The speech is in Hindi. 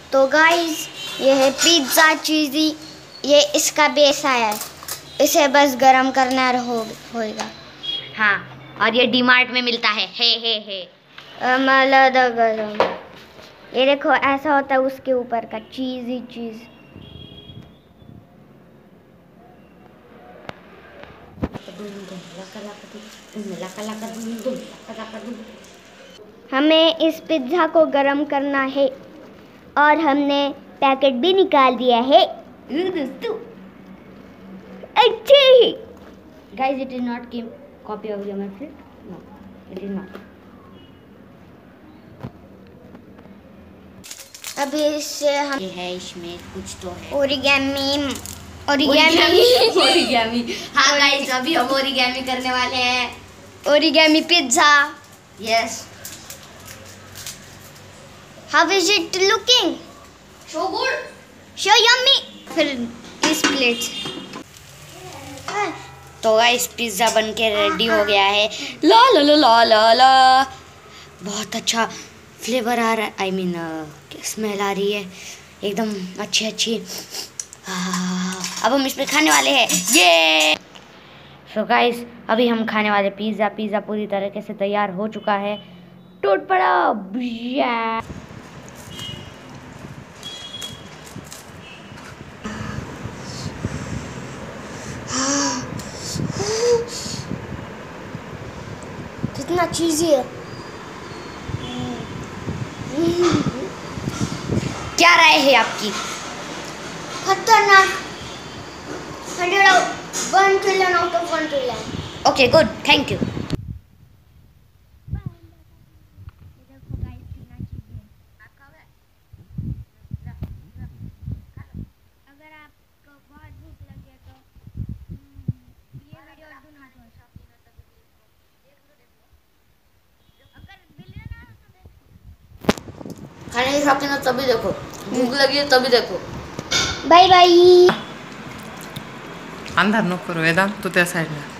तो गाइस ये है पिज्ज़ा चीज़ी, ये इसका बेस है, इसे बस गरम करना होगा। हाँ, और ये डीमार्ट में मिलता है। हे मलादा गरम। ये देखो ऐसा होता है उसके ऊपर का चीज़ी चीज़। हमें इस पिज्ज़ा को गरम करना है और हमने पैकेट भी निकाल दिया है। अच्छे ही guys, it is not copy of your flip. No, it is not. अभी इससे हम ये है, इसमें कुछ तो है। ओरिगेमी। हाँ गाइस, अभी हम ओरिगेमी करने वाले हैं। Origami pizza. Yes. How is it looking? So good. So yummy. फिर इस प्लेट। तो गाइस, पिज्ज़ा बन के रेडी हो गया है। ला ला ला ला ला ला, बहुत अच्छा फ्लेवर आ रहा है। आई मीन स्मेल आ रही है एकदम अच्छी। अब हम इसमें खाने वाले हैं। ये सो गाइस, अभी हम खाने वाले पिज़्ज़ा पूरी तरीके से तैयार हो चुका है। टूट पड़ा। कितना चीज़ी है। क्या राय है आपकी? खतरनाक। 1 trillion out of 1 trillion। Okay, good, thank you. अगर आपको बहुत भूख लगे तो ये वीडियो डू नॉट वॉच। अगर बिलियन है तो देखो। खाने के शौकीन हो तभी देखो, भूख लगी है तभी देखो। Bye bye. अंधार नको करू वेदांत, तू त्या साईडला